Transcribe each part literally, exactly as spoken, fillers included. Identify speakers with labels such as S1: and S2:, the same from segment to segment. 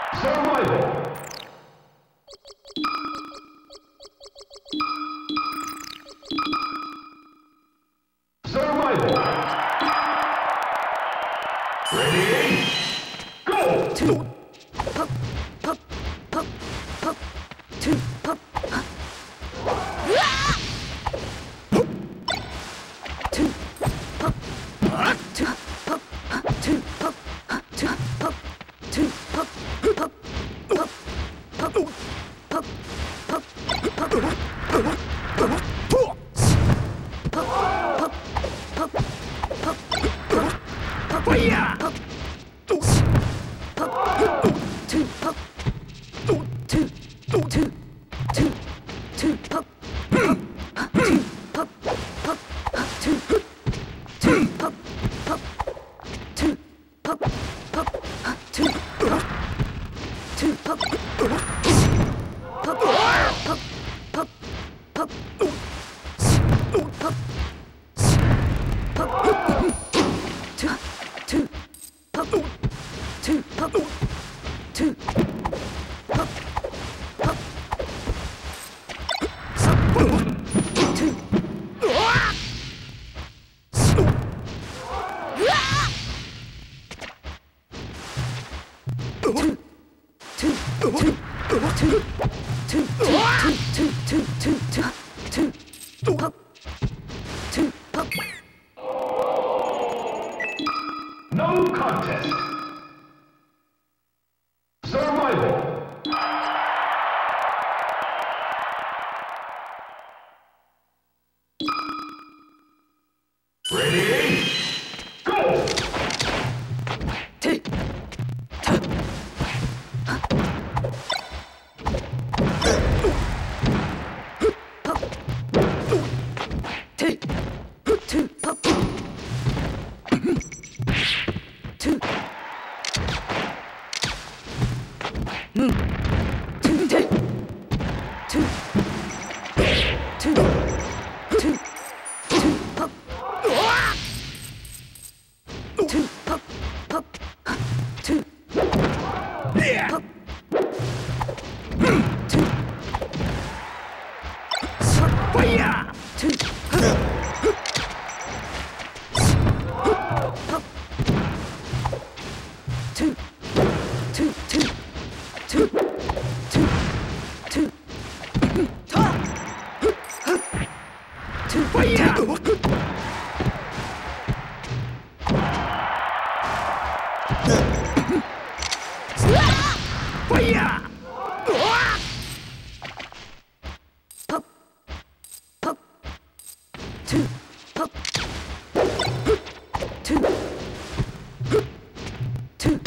S1: Survival. Survival. Ready? Go!
S2: Two. Pop, pop, pop, pop. Two. Pop. Two. Pop. Two. Pop. Two. Pop. Two. Pop. Two. Pop. Pop. Pop. Pop. Pop. Pop. Pop.
S3: Fire!
S2: Pop. Pop. Two. Pop. Two. Two. Two. Two. Pop. Two. Pop. Pop. Two. Two. Pop. Pop. Two. Pop. Pop. Two. Pop. Two. Pop. Pop. Pop. Pop. Pop. Pop. Pop. Two. Two. Pop. Two. Pop. Two. Pop. Pop. Two. Two. Two. Two. Two. Two. Two. Two. Two. Two. Two. Pop. Two. Pop.
S1: No contest. Survival. Ready? Go!
S2: Two. Pop. Two. Two. Pop. Two. Mm. Two. Two. Two. Two. Two. Two. Pop. Two. Pop. Pop. Two. Pop. Two.
S3: Fire!
S2: Two. Pop. Two. Two. Two. Two. Two. Two. Ta. Two.
S3: Fire! Fire!
S2: Pop. Pop. Two. Pop. Two. Two.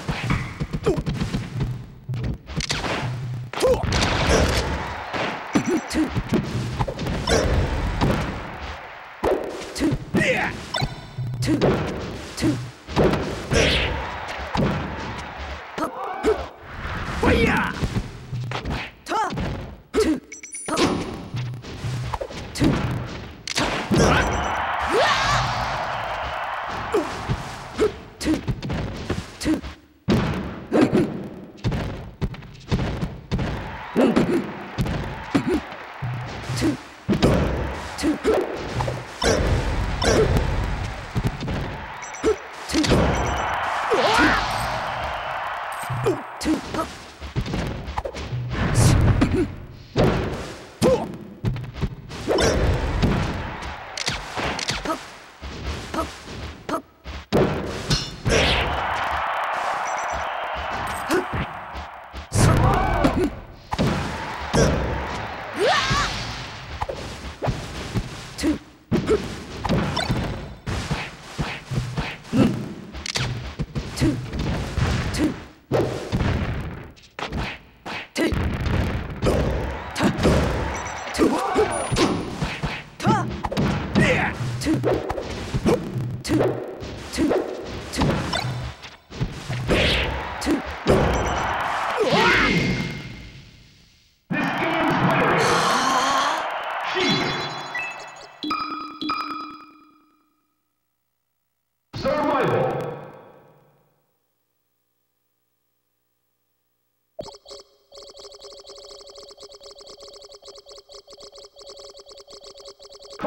S2: Two. Two.
S3: Yeah!
S2: Two. Two. Pop.
S3: Fire!
S2: Ta. Two. Pop. Two. Two. Two. Two. Two. Two. Two. Pop. Pop. Pop. Pop. Two. Two. Two. Two. Ta. Two. Ta.
S3: Yeah!
S2: Two. Two. Two. Two. Two.
S1: Survival.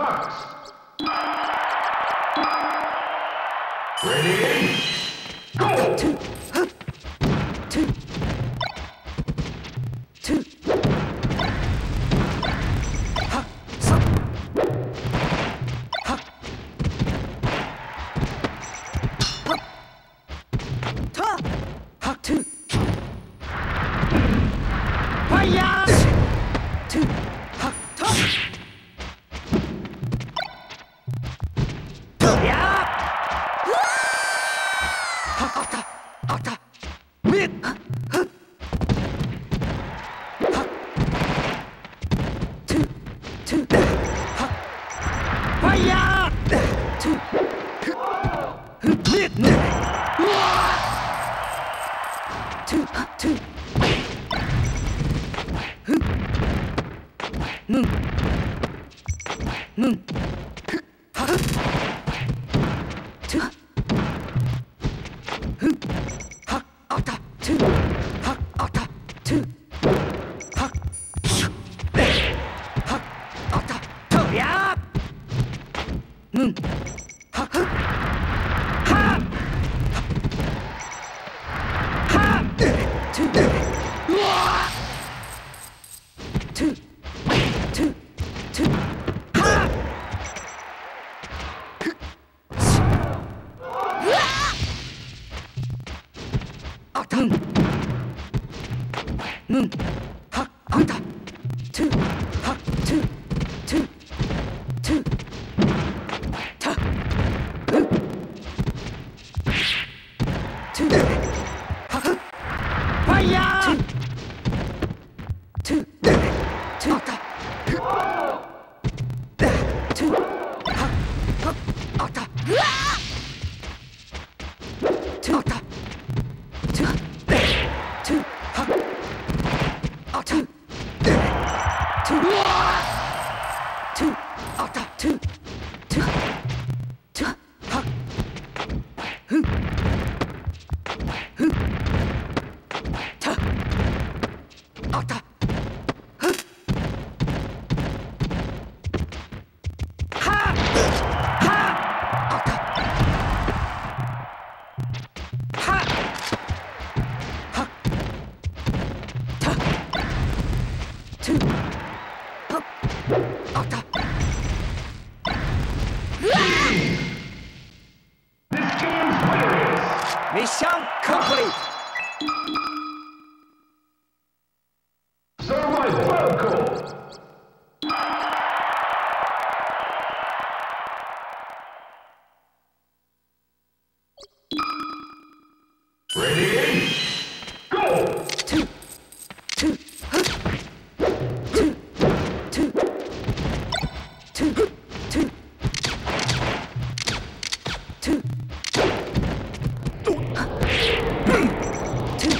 S1: Fox. Ready? Go!
S2: Two. Huh. Two. Two. Ha. So. Ha. Pop. Ta. Ha. Two.
S3: Fire!
S2: Two. Ha. Ta.
S3: Yeah!
S2: Ha. Ata. Ata.
S3: Mid!
S2: Ha. Two. Two. Ha.
S3: Fire!
S2: Two.
S3: Mid!
S2: Two. Two. Moon. Moon. Ha. Two. Ha. Ata. Two. Ha. Ata. Two. Ha. Ha. Ata.
S3: Yeah!
S2: Moon. Ha.
S3: Ha! Ha!
S2: Two. Two. Two. Two.
S3: Ha!
S2: Ata. Moon. Ha. Ata. Two. Ha. Two. Two. Two. Ta. Moon. Two. Ha.
S3: Fire!
S2: Two. Two. Ata. Two. Ha. Ha. Ata. Two. Ata. Two. Two. Ha. Ata. Two. Two. Ata. Two. Two. Two. Ha. Hmm. Hmm. Ta. Ata. Huh.
S3: Ha! Ha!
S2: Ata.
S3: Ha!
S2: Ha. Ta. Two. Hop. Ata.
S1: This game's hilarious.
S3: Mission complete!
S1: Survival. Well, cool. Ready? Go!
S2: Two. Two. Huh. Two. Two. Two. Two. Two. Huh. Two.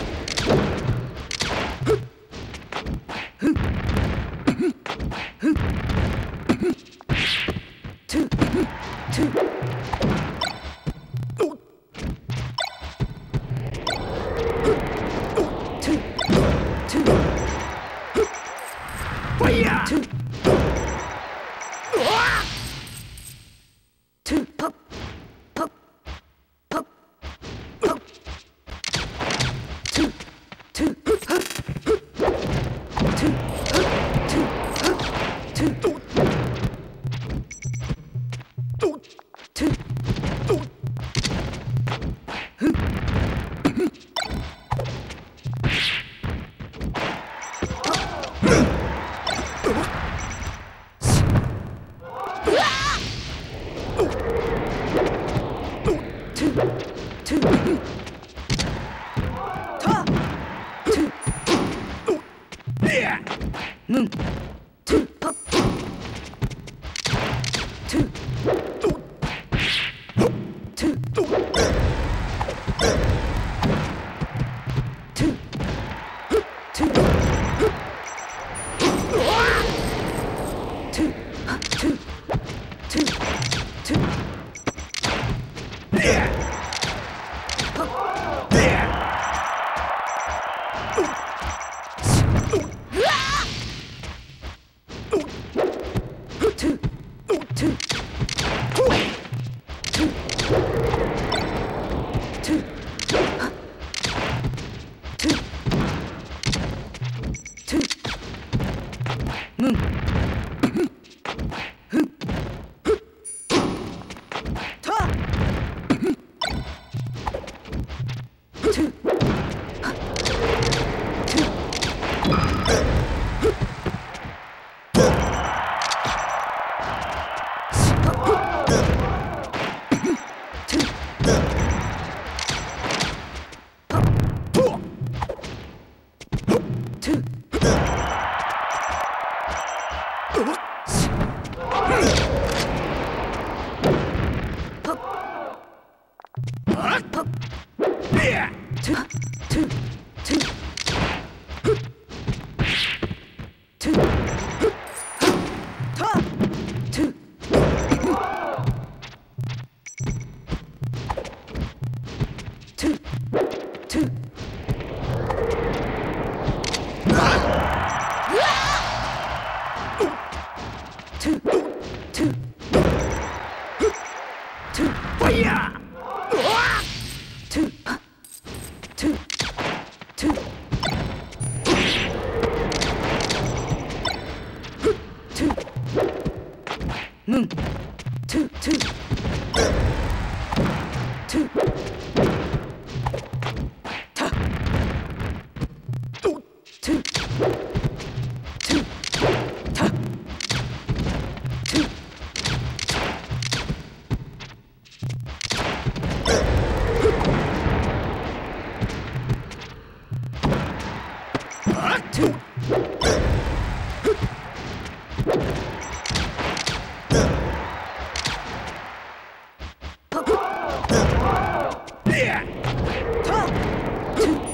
S2: Two. Two. Two. Two.
S3: Fire!
S2: Two. Two. Pop. Pop. Pop. Pop. Two. Two. Huh. Two. Huh. Two. Huh. Two. Two. Two. Two. Ta. Two.
S3: Yeah!
S2: Moon. Two. Pop. Two. Two. Two. Two. Two. Two. Two. Two.
S3: Yeah!
S2: Pop.
S3: Yeah!
S2: 문 타 투 문 투 투 투 타 투 투 타 투 투 타 투